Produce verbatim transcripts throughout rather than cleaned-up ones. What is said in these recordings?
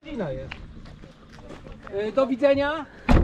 jest. Do widzenia.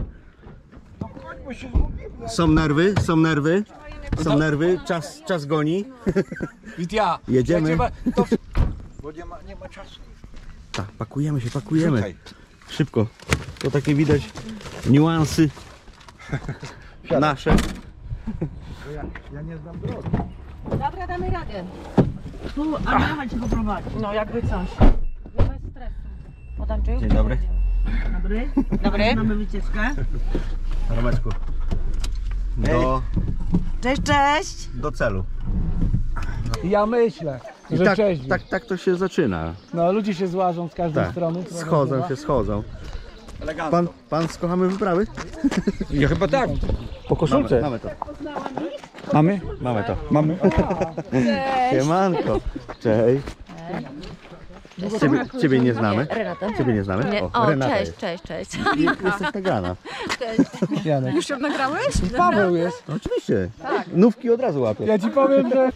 Są nerwy, są nerwy, są nerwy, czas, czas goni. Witia. Jedziemy. To... Bo nie ma, nie ma czasu. Tak, pakujemy się, pakujemy. Rzucaj. Szybko. To takie widać niuansy nasze. Ja, ja nie znam drogi. Dobra, damy radę. Tu, a nie chodź go prowadzić. No jakby coś. Bez stresu. Podam czajów. Dzień dobry. Dobry. Dobry. Mamy wycieczkę. Romeczku. Do, Cześć, cześć. do celu. Ja myślę, I że tak, cześć. tak, tak to się zaczyna. No ludzie się złażą z każdej Tak. strony. Schodzą się, schodzą. Pan, pan z kochamy wyprawy? Ja chyba tak. Po koszulce. Mamy, mamy to. Mamy? Mamy to. Mamy. Siemanko. Cześć. Ciebie, ciebie nie znamy? Renata. Ciebie nie znamy? Nie. O, O, Renata cześć, jest. cześć, cześć. Jesteś nagrana. Janek. Już ją nagrałeś? Paweł jest. No, oczywiście. Nówki od razu łapię. Ja ci powiem, że...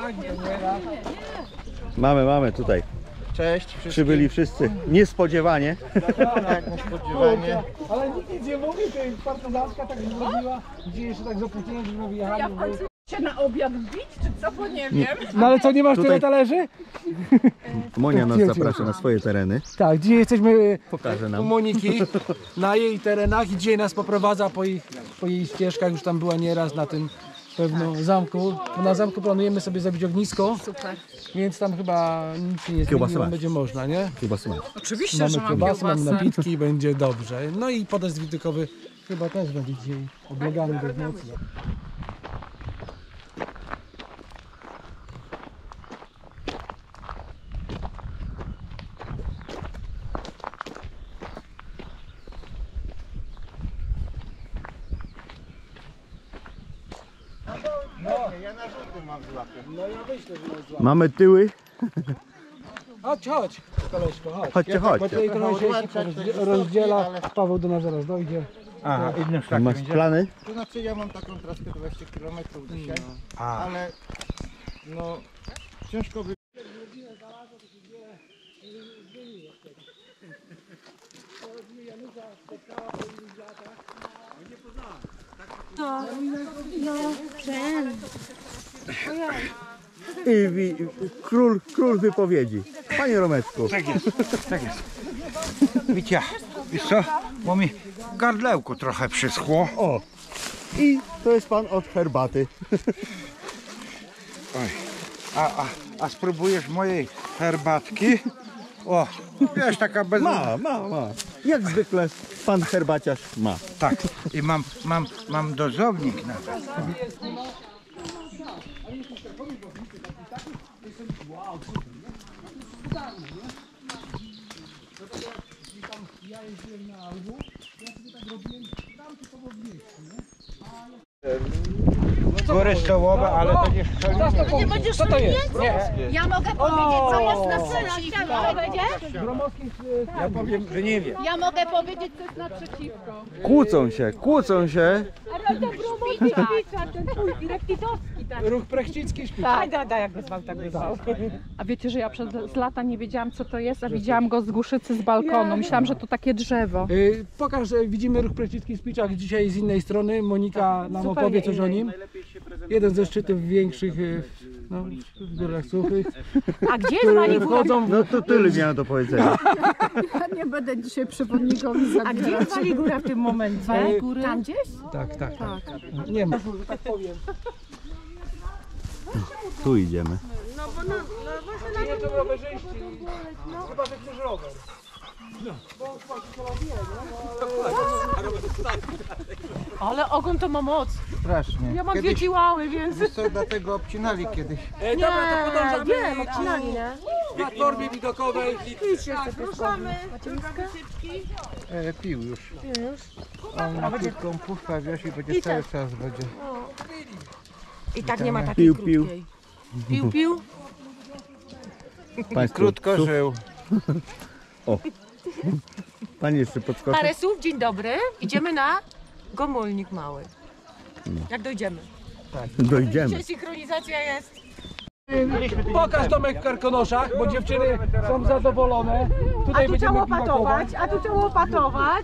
Mamy, mamy tutaj. Cześć wszystkim. Przybyli wszyscy. Niespodziewanie. Tak, niespodziewanie. Ale nikt nic nie mówi, to partyzantka tak zrobiła, gdzie jeszcze tak z opóźnieniem, żeby wyjechali. Się na obiad wbić, czy co? Bo nie wiem. No ale co, nie masz Tutaj- tyle talerzy? Monia nas zaprasza na swoje tereny. Tak, dzisiaj jesteśmy Pokaże u nam. Moniki na jej terenach i dzisiaj nas poprowadza po, ich, po jej ścieżkach, już tam była nieraz na tym pewnym zamku. Bo na zamku planujemy sobie zrobić ognisko, Super. więc tam chyba nic się nie Kiełbasy zmieniło, masz. będzie można, nie? Chyba słuchaj. Oczywiście, Mamy że mam kiełbasy, mamy kiełbasę. napitki, będzie dobrze. No i podest widokowy chyba też będzie dzisiaj oblegany do nocy. Ja na żółtym mam złapę. No ja myślę, że jest zła. Mamy tyły. Chodź, chodź, koleżko, chodź. Chodźcie, Bo chodźcie. tutaj trochę się rozdzie- rozdziela, Paweł do nas zaraz dojdzie. Aha, innym szlakiem Masz będzie? plany? To znaczy ja mam taką traskę dwadzieścia kilometrów dzisiaj, ale no ciężko by... I, wi- król, król wypowiedzi. Panie Romeczku. Tak jest, tak jest. Wiecie, wiesz co, bo mi w gardlełku trochę przyschło. O. I to jest pan od herbaty. Oj. A, a, a spróbujesz mojej herbatki? O, wiesz, taka bez... Ma, ma, ma. Jak zwykle pan herbaciarz ma. Tak, i mam, mam, mam dozownik nawet. Góry stołowe, ale to nie szalenie. Co to jest? Nie. Ja mogę powiedzieć, co jest naprzeciwko. Gromowskich Ja powiem, że nie wiem. Ja mogę powiedzieć, co jest naprzeciwko. Kłócą się, kłócą się. Ale to Gromowski, ten twój Rektitowski, tak. ruch prechcicki śpi. Tak, da, da, jak go zwał, tak go zwał. A wiecie, że ja przez z lata nie wiedziałam, co to jest, a widziałam go z Głuszycy z balkonu. Myślałam, że to takie drzewo. Y, pokaż, że widzimy ruch prechcicki w Spiczach dzisiaj z innej strony. Monika nam zupełnie opowie coś o innej. nim. Jeden ze szczytów większych y, no, w Górach Suchych, A gdzie jest pani które góra? wchodzą w... No to tyle miałem do powiedzenia. Ja nie będę dzisiaj przewodnikowi zabierać. A gdzie jest pani góra w tym momencie? góry? Tam gdzieś? Tak, tak, tak. Nie ma. Tak powiem. Tu idziemy. Nie to rowerzyści. Chyba, że chcesz rower. Ale ogon to ma moc. Strasznie. Ja mam Kiedyś, wiedziałały, więc... wiesz co, dlatego obcinali kiedyś. E, dobra, to podążamy wiem, obcinali, nie? w platformie widokowej. Ruszamy. E, pił już. Pił już? On na krótką puszkę wiosi i będzie cały czas będzie. I tak nie ma takiej Pił, pił. krótkiej. Pił, pił. Państwo, Krótko tu- żył. O. Pani jeszcze podskoczy. Parę słów, dzień dobry. Idziemy na Gomulnik Mały. Jak dojdziemy. Dojdziemy. Dzisiaj synchronizacja jest. Pokaż domek w Karkonoszach, bo dziewczyny są zadowolone. Tutaj A tu będziemy trzeba biwakować. łopatować, a tu trzeba łopatować.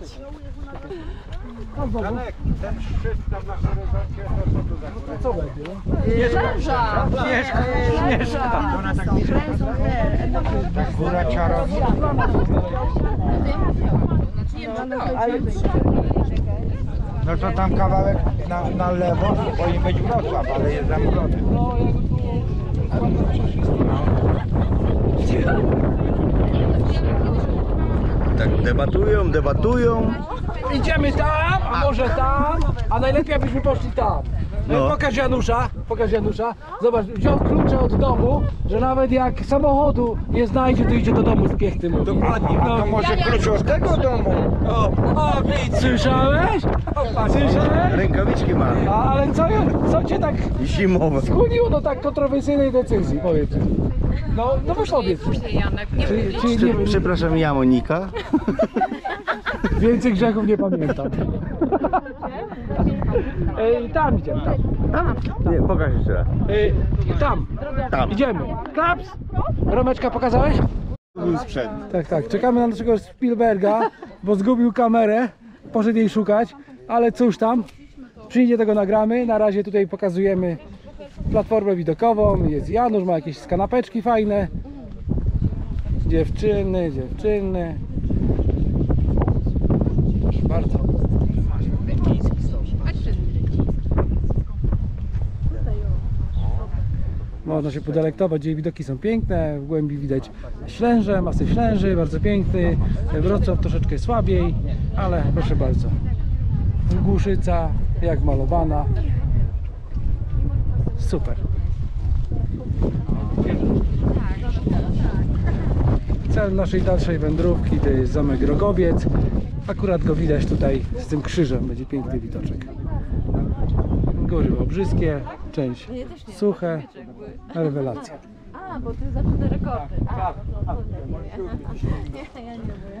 Ten szczyt tam na horyzoncie, to co tu za Co będzie? Ślęża! Ślęża! Ona tak tak góra czarownicza. No to tam kawałek na, na lewo, powinien być Wrocław, ale jest zamknięty. Tak debatują, debatują. Idziemy tam, a może tam, a najlepiej abyśmy poszli tam. No. No. Pokaż Janusza, pokaż Janusza. Zobacz, wziął klucze od domu, że nawet jak samochodu nie znajdzie, to idzie do domu z piechty. mówi. Dokładnie, a to może klucz od tego domu. O, o widz, słyszałeś? Słyszałeś? Rękawiczki ma. A, ale co, co cię tak Zimowe. skłoniło do tak kontrowersyjnej decyzji, powiedz? No, no wypowiedz. Janek, nie Czyli, czyli nie, Przepraszam, ja Monika. więcej grzechów nie pamiętam. Ej, tam idziemy, tam. Nie, pokaż jeszcze raz. Ej, tam, Tam. idziemy. Klaps! Romeczka pokazałeś? Sprzęt. Tak, tak. Czekamy na naszego Spielberga, bo zgubił kamerę. Poszedł jej szukać, ale cóż tam. Przyjdzie, tego nagramy. Na razie tutaj pokazujemy platformę widokową. Jest Janusz, ma jakieś kanapeczki fajne. Dziewczyny, dziewczyny. Proszę bardzo. Można się podelektować, jej widoki są piękne, w głębi widać Ślęże, masy Ślęży, bardzo piękny, Wrocław troszeczkę słabiej, ale proszę bardzo, Głuszyca jak malowana, super. Cel naszej dalszej wędrówki to jest zamek Rogowiec, akurat go widać tutaj z tym krzyżem, będzie piękny widoczek. Góry Wałbrzyskie, część suche, rewelacja. A, bo ty zawsze te rekordy. A, no to nie. Nie, ja nie boję.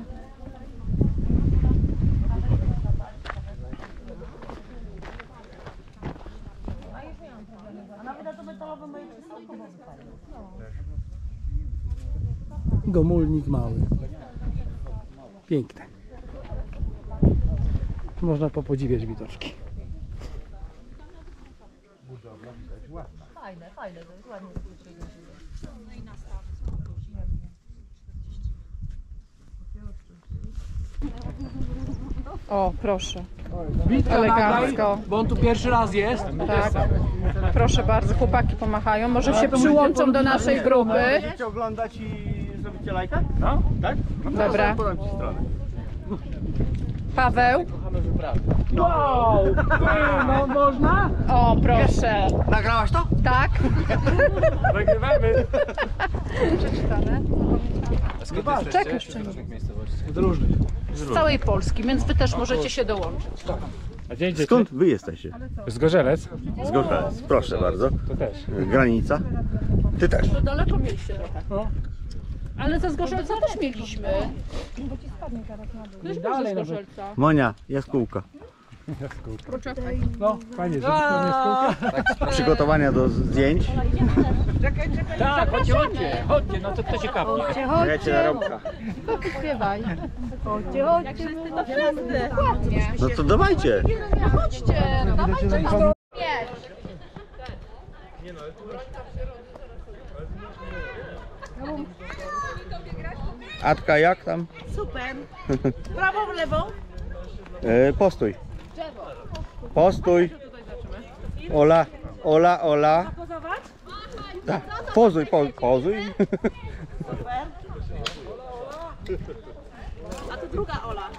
Gomulnik mały. Piękne. Można popodziwiać widoczki. Fajne, fajne, to jest ładnie. O, proszę. Witka Elegancko. nagraj, bo on tu pierwszy raz jest. Tak. Proszę bardzo, chłopaki pomagają. Może się przyłączą do naszej grupy. Chcecie oglądać i zrobicie lajka? No. Tak? Dobra. Podam ci stronę. Paweł. Wow! Ty, no można? O, proszę. Nagrałaś to? Tak. Nagrywamy. Przeczytane. Czekaj jeszcze. Z różnych. Z całej Polski, więc wy też możecie się dołączyć. A gdzie idziecie? Skąd wy jesteście? Z Gorzelec? Z Gorzelec. Proszę bardzo. To też. Granica. Ty też. To daleko mieliście trochę. Ale ze Zgorzelca też mieliśmy. Ktoś był ze Dalej nawet. Zgorzelca. Monia, jaskółka. Poczekaj. No, fajnie, że to nie skółka. Przygotowania do zdjęć. Tak, chodźcie, chodźcie, chodźcie, no to kto się kapnie? Wiecie na robka. Śpiewaj. Chodźcie, chodźcie, to wszyscy. Ładnie. No to dawajcie. Chodźcie, no dawajcie. Atka, jak tam? Super. W prawo, w lewo. E, postój. Postój. Ola, Ola, Ola. Pozować? Tak. Pozuj, po, pozuj. Super. A tu druga Ola.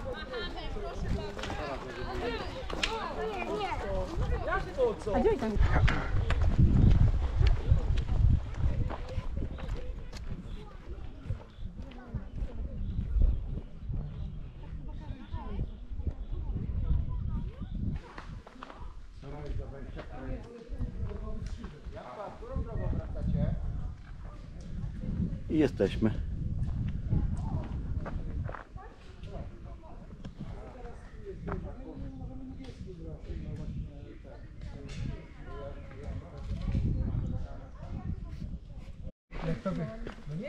I jesteśmy.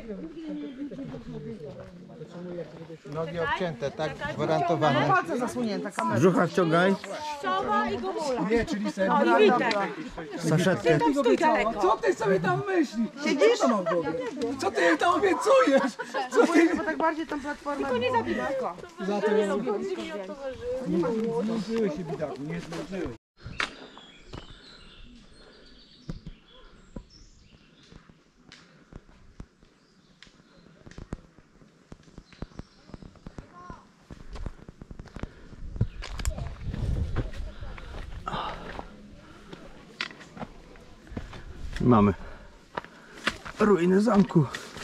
Nogi obcięte, tak? Gwarantowane. Brzucha wciągaj. Czoła i gumula. Nie, czyli sobie O, i witek. Saszetkę. Stój daleko. Co ty sobie tam myślisz? Siedzisz? Co, mam w głowie? Co ty jej tam obiecujesz? Co ty... Bo tak bardziej tą platformę. Tylko nie zabij blisko. Za to jest... Nie zmęczyłeś się, bidaku, nie zmęczyłeś. Mamy ruiny zamku.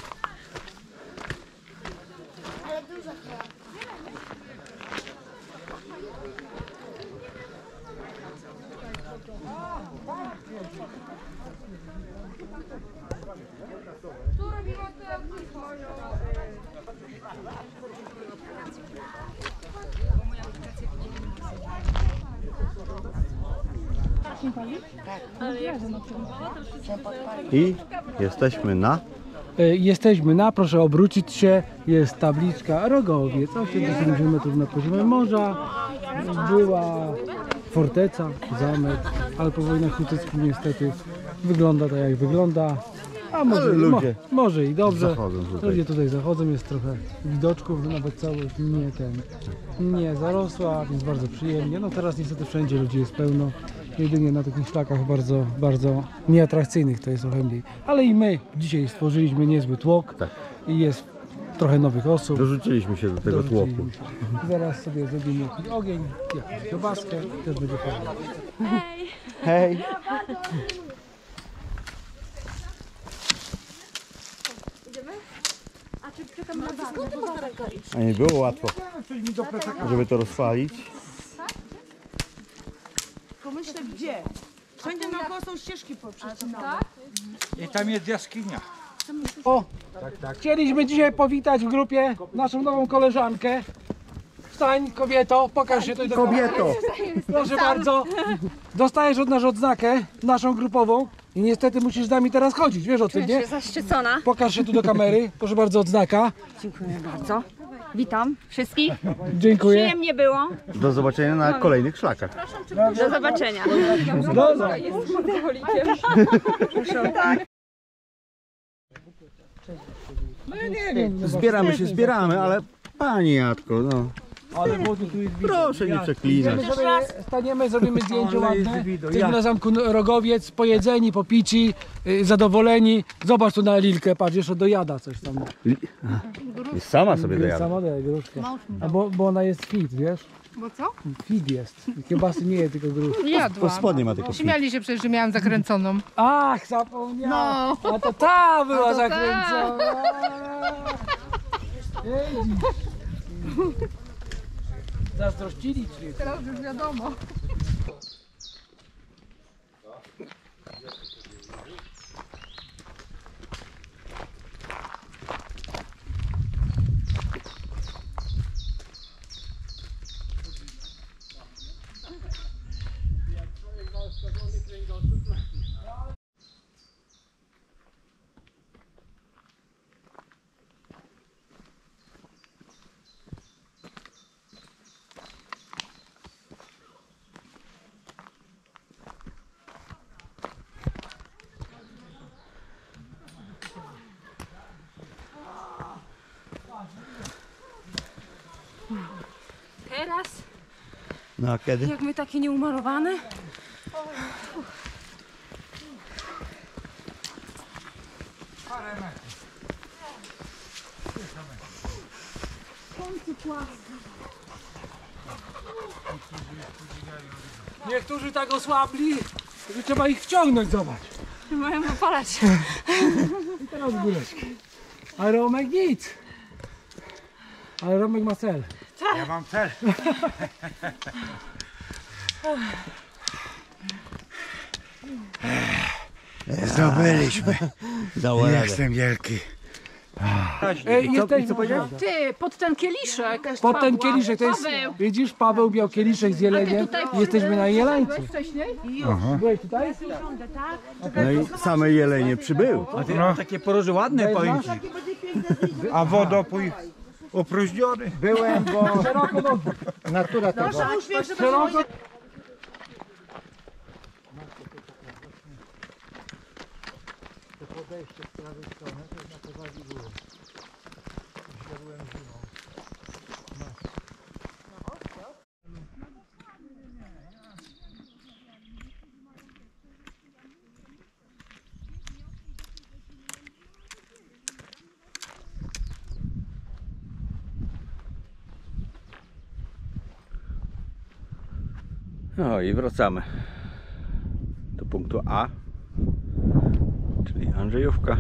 I jesteśmy na... E, Jesteśmy na, proszę obrócić się, jest tabliczka Rogowiec, osiemdziesiąt metrów nad poziomem morza. Była forteca, zamek, ale po wojnach hutyckich niestety wygląda tak jak wygląda. A może, Ale ludzie mo, może i dobrze. zachodzą tutaj. Ludzie tutaj zachodzą, jest trochę widoczków, nawet całość nie ten, nie zarosła, więc bardzo przyjemnie. No teraz niestety wszędzie ludzi jest pełno. Jedynie na takich szlakach bardzo, bardzo nieatrakcyjnych to jest trochę mniej. Ale i my dzisiaj stworzyliśmy niezły tłok Tak. i jest trochę nowych osób. Dorzuciliśmy się do tego tłoku. Dorzuciliśmy się. Zaraz sobie zrobimy jakiś ogień, jakąś kiełbaskę, też będzie fajnie. Hej! A nie było łatwo, żeby to rozpalić. Pomyślę gdzie? Wszędzie naokoło są ścieżki poprzecinane. I tam jest jaskinia. O, chcieliśmy dzisiaj powitać w grupie naszą nową koleżankę. Wstań, kobieto, pokaż się tutaj do kamery. Kobieto! Proszę bardzo, dostajesz od nas odznakę, naszą grupową i niestety musisz z nami teraz chodzić, wiesz o tym, nie? Zaszczycona. Pokaż się tu do kamery, proszę bardzo, odznaka. Dziękuję bardzo. Witam wszystkich. Dziękuję. Przyjemnie było. Do zobaczenia na kolejnych szlakach. Do zobaczenia. Do, no ja nie wiem. Zbieramy się, zbieramy, ale pani Jatko, no. Ale wody tu jest widać. Proszę nie przeklinać. Staniemy, sobie, staniemy, zrobimy zdjęcie Ale jest ładne. widok. Jesteśmy Ja- na zamku Rogowiec, pojedzeni, popici, y, zadowoleni. Zobacz tu na Lilkę, patrz, jeszcze dojada coś tam. I sama sobie dojada. Sama daje gruszkę. A bo, bo ona jest fit, wiesz? Bo co? Fit jest. Kiełbasy nie je, tylko gruszkę. Po Jadłam. spodnie ma tylko fit. Śmiali się przecież, że miałam zakręconą. Ach, zapomniałam. A to ta była A to ta. zakręcona. Jeździ. Zazdrościli ci. Teraz już wiadomo. Teraz, No a kiedy? jak my takie nieumalowane. Niektórzy tak osłabli, że trzeba ich wciągnąć, zobacz. Mają wypalać. I teraz góreczki. A Romek nic. Ale Romek ma cel. Ja mam cel. Zdobyliśmy. Dało radę. Jestem wielki. Ej, jesteś, Ty, pod ten kieliszek. pod ten kieliszek, to jest, Paweł. widzisz, Paweł miał kieliszek z jeleniem i jesteśmy na Jeleńcu. Wcześniej? Byłeś tutaj? No i same jelenie przybyły. No. Takie poroże ładne, powiem ci. A wodopój opróżniony. Byłem, bo Szeroko nogi. natura tego. Szeroko. No i wracamy do punktu A, czyli Andrzejówka,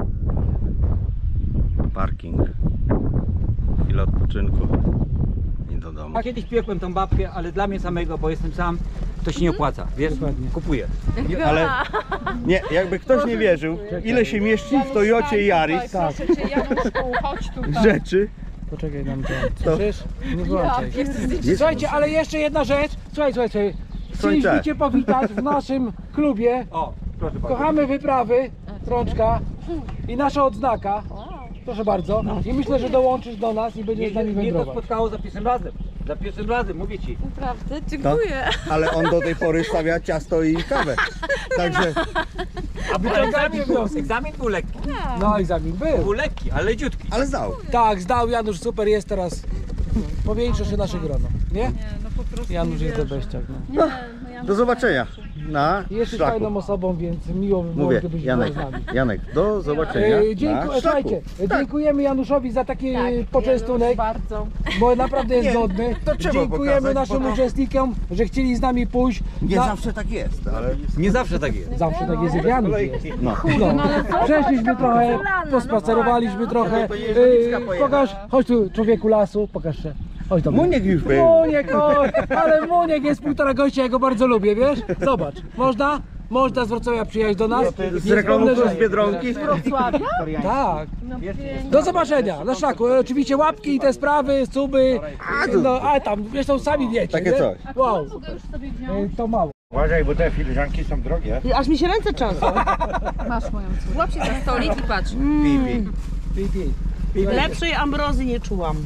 parking, chwila odpoczynku i do domu. A kiedyś piekłem tą babkę, ale dla mnie samego, bo jestem sam, to się nie opłaca, wiesz? Kupuję. Ale nie, jakby ktoś nie wierzył, ile się mieści w Toyocie Yaris Proszę cię, Januszku, chodź tutaj. rzeczy, Poczekaj nam to. To- Słyszysz? Nie włączaj. jest, Słuchajcie, ale jeszcze jedna rzecz. Słuchaj, słuchaj, słuchaj. Chcieliśmy Słońce. Cię powitać w naszym klubie. O, proszę bardzo. Kochamy wyprawy, rączka i nasza odznaka. Proszę bardzo. I myślę, że dołączysz do nas i będziesz z nami Mnie to wędrować. spotkało za pierwszym razem. Za pierwszym razem, mówię ci. Naprawdę? to, Dziękuję. ale on do tej pory stawia ciasto i kawę. Także Aby Ale to egzamin, nie był, wniosek. egzamin był lekki. No egzamin był. Był lekki, ale leciutki. ale zdał. Tak, zdał Janusz, super jest teraz. Powiększysz nasze grono, nie? No po prostu Janusz nie jest wierzę. debeściak. No. Do zobaczenia na Jesteś szlaku. fajną osobą, więc miło by było, Mówię, gdybyś Janek, był z nami. Janek, do zobaczenia E, na dziękuję, szlaku. słuchajcie, dziękujemy Januszowi za taki Tak, poczęstunek, bardzo. bo naprawdę jest Nie, godny. to trzeba Dziękujemy pokazać, naszym bo to- uczestnikom, że chcieli z nami pójść. Nie na... zawsze tak jest, ale Nie zawsze tak jest. Zawsze tak jest, jak Janusz jest. no. No, przeszliśmy trochę, pospacerowaliśmy trochę. E, pokaż, chodź tu człowieku lasu, pokaż się. Chodź do mnie. Muniek już był. Muniek, oj, ale Muniek jest półtora gościa, ja go bardzo lubię, wiesz? Zobacz, można? Można z Wrocławia przyjechać do nas. Z Nie reklamą wspomnę, z Biedronki. Wrocławia? Tak. Do zobaczenia na szlaku. Oczywiście łapki i te sprawy, suby. No, a tam, zresztą sami wiecie. Takie nie? coś. Wow, Mogę już sobie wziąć? e, to mało. Uważaj, bo te filiżanki są drogie. Aż mi się ręce trzęsą. Masz moją córkę. Złap się za stolik i patrz. Pij, pij. Lepszej ambrozy nie czułam.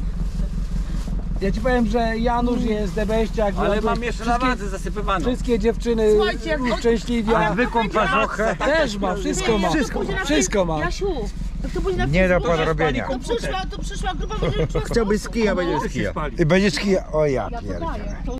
Ja ci powiem, że Janusz jest debeściak. Ale jakby mam jeszcze na wszystkie, wadze zasypywaną. wszystkie dziewczyny Słuchajcie, jak- uszczęśliwia. Zwykłą parzochrę Też ma, wszystko ma. Wszystko ma. Jasiu, jak to będzie na nie do Facebooku, podrobienia. to przyszła, to przyszła grupa, będzie czuła Chciałbyś z kija, będzie z kija. I będziesz kija. O ja pierdzielę.